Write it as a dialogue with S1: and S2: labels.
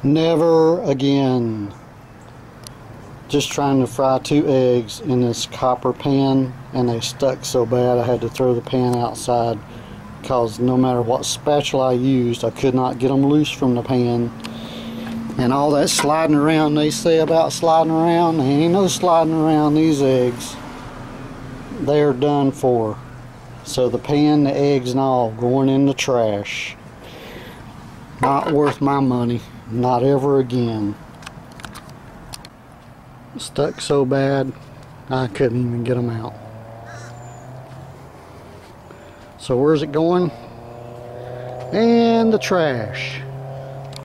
S1: Never again. Just trying to fry 2 eggs in this copper pan, and they stuck so bad I had to throw the pan outside, because no matter what spatula I used, I could not get them loose from the pan. And all that sliding around they say about sliding around, there ain't no sliding around these eggs. They're done for. So the pan, the eggs and all going in the trash. Not worth my money. Not ever again. Stuck so bad I couldn't even get them out. So where's it going? In the trash.